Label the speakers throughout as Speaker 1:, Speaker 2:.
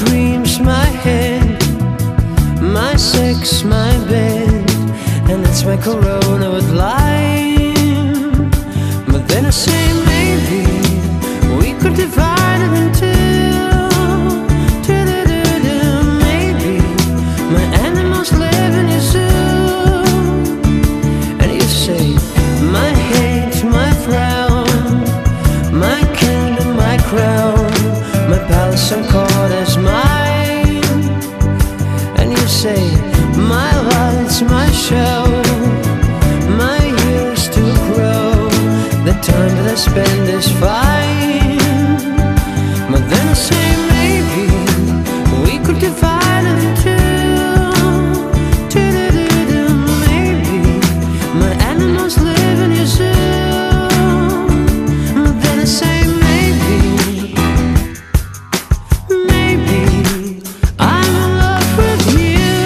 Speaker 1: dreams, my head, my sex, my bed, and it's my corona with lime. But then I say maybe we could divide it in two. Maybe my animals live in your zoo. And you say my hate, my frown, my kingdom, my crown, my palace and court is mine. And you say my lights, my show, my years to grow, the time that I spend is fine. But then I say maybe we could divide it in two. Maybe my animals live in your zoo. But then I say maybe I'm in love with you.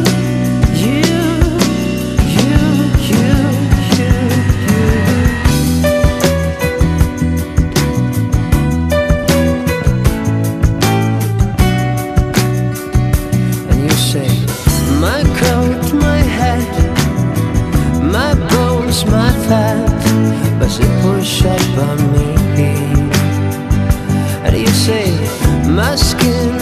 Speaker 1: And you say my coat, my hat, my bones, my fat, does it push up on me? And you say my skin,